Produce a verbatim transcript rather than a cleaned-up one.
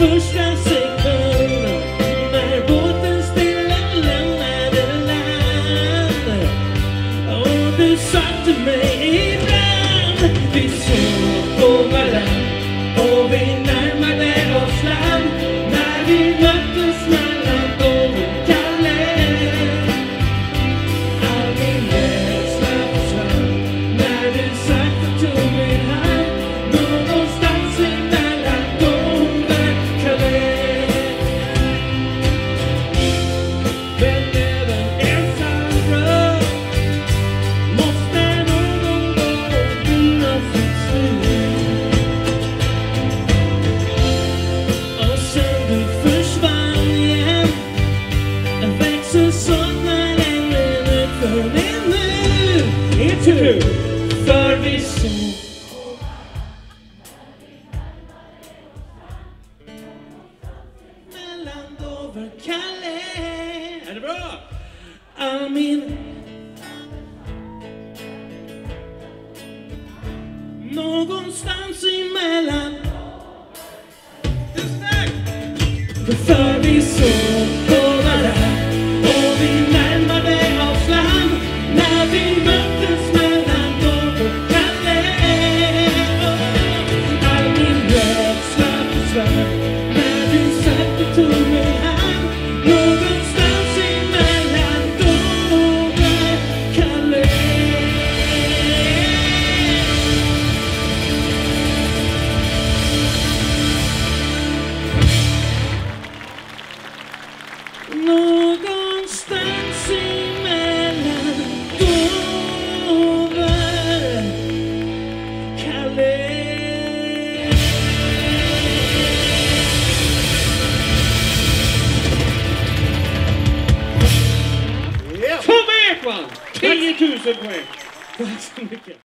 första sekund när båten stilla lämnade land. Och du sa till mig ibland, vi såg på varann och vi närmade oss land. När vi möttes mellan Dover-Kalle, all min rädsla försvann. När du sakta tog min hand någonstans emellan Dover-Kalle. Men även ensam rör måste någon gång finna sitt slut. Och sen du försvann igen växer saknaden minut för minut. Ett tur förvisso. Mellan Dover-Kalle. Är det bra? All min någonstans emellan. För vi såg på varann och vi närmade oss land. När vi möttes mellan Dover-Kalle, all min rädsla försvann. När du satt tog min hand någonstans emellan Dover-Kalle. Någonstans emellan Dover-Kalle. Kom Ekman! tio tusen poäng! Tack så mycket.